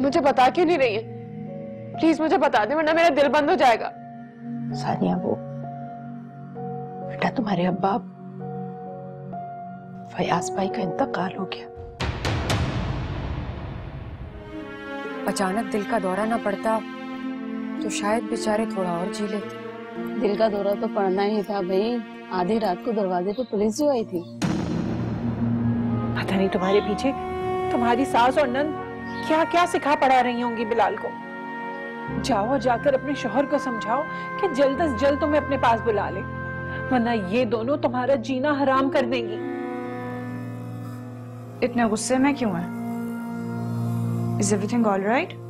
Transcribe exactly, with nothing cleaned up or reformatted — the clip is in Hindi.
मुझे बता क्यों नहीं रही है? प्लीज मुझे बता दे वरना मेरा दिल बंद हो जाएगा। सानिया, वो बेटा तुम्हारे अब्बा फयाज भाई का इंतकाल हो गया। अचानक दिल का दौरा ना पड़ता तो शायद बेचारे थोड़ा और जी लेते। दिल का दौरा तो पड़ना ही था भाई। आधी रात को दरवाजे पे पुलिस जो आई थी। पता नहीं तुम्हारे पीछे तुम्हारी सास और नंद क्या क्या सिखा पढ़ा रही होंगी बिलाल को। जाओ और जाकर अपने शौहर को समझाओ कि जल्द अज जल्द तुम्हें अपने पास बुला ले, वरना ये दोनों तुम्हारा जीना हराम कर देंगी। इतने गुस्से में क्यों है? Is everything all right?